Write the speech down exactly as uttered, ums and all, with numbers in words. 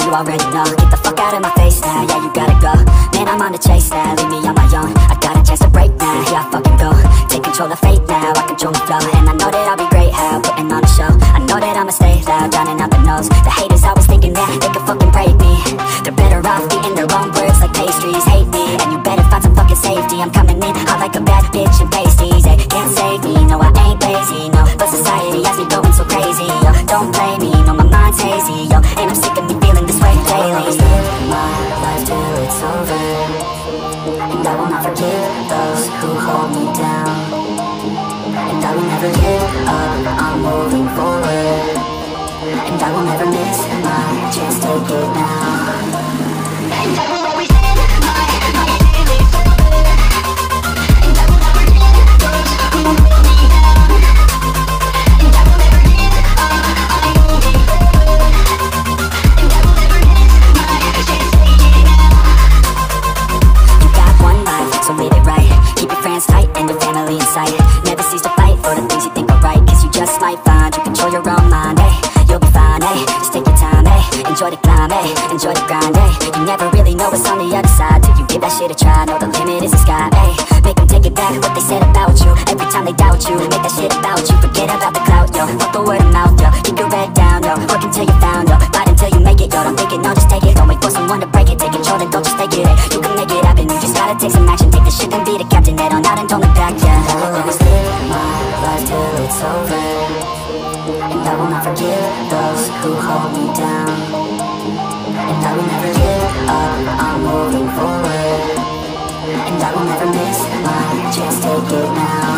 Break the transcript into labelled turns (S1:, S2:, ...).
S1: you already know. Get the fuck out of my face now, yeah, you gotta go. Man, I'm on the chase now, leave me on my own. I got a chance to break now, here I fucking go. Take control of fate now, I control the flow. And I know that I'll be great, how putting on a show. I know that I'ma stay loud, drowning out the nose. The haters always thinking that they can fucking break me. They're better off eating their own words like pastries. Hate me, and you better find some fucking safety. I'm coming in hot like a bad bitch and pasties. They can't save me, no, I ain't lazy, no. But society has me going so crazy, yo. Don't blame me, no, my mind's hazy, yo. And I'm sick of me feeling this way daily. I will live my life till it's over, and I will not forgive those who hold me down. And I will never give up, I'm moving forward. And I will never miss my chance, take it now. And I will always live my life till it's over, and I will not forgive those who hold me down. And I will never give up, I'm moving forward. And I will never miss my chance, take it now. You got one life, so live it right. Keep your friends tight and your family in sight. Never cease to fight for the things you think are right, cause you just might find you control your own mind, eh? You'll be fine, eh? Just take your time, eh? Enjoy the climb, eh? Enjoy the grind, eh? You never really know what's on the other side till you give that shit a try. Know the limit is the sky, eh? Make them take it back, what they said about you. Every time they doubt you, make that shit about you. Forget about the clout, yo. Fuck the word of mouth, yo. Keep your head down, yo. Work until you found, yo. Fight until you make it, yo. Don't think it, no, just take it. Don't wait for someone to break it. Take control, then don't just take it, eh? You can make it happen, you just gotta take some action. Take the shit and be the captain. Head on out and don't look back, yeah. I will always live my life till it's over, and I will not forgive those who hold me down. And I will never give up, I'm moving forward. And I will never miss my chance, take it now.